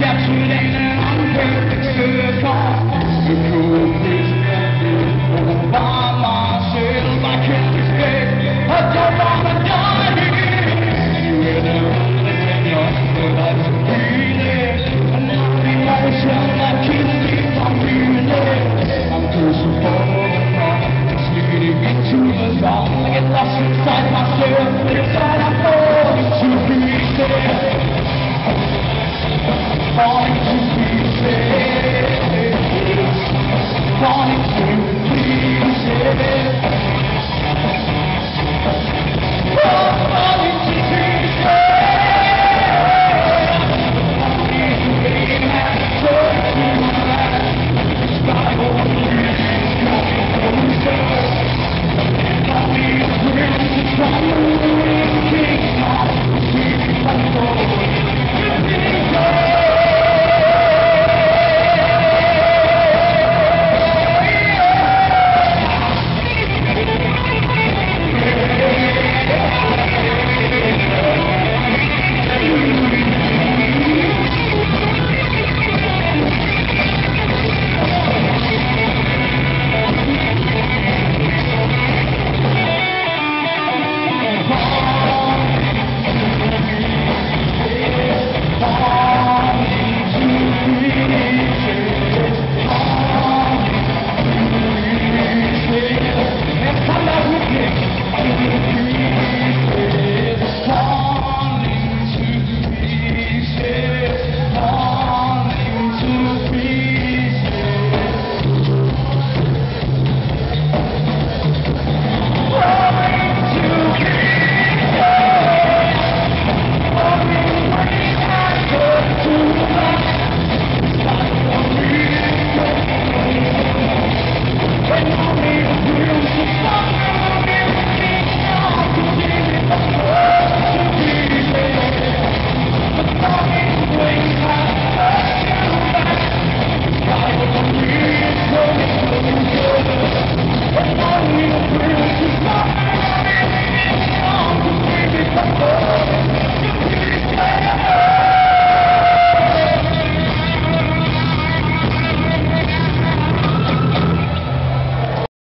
captured in an unperfect circle. The cool prisoner all by myself. I can't escape. I don't wanna die here. Anywhere there when you're life's breathing, and not emotion that keeps me from feeling. I'm cursing for the cross, leading into the dark. I get lost inside myself, inside I fall into pieces. Falling to pieces, falling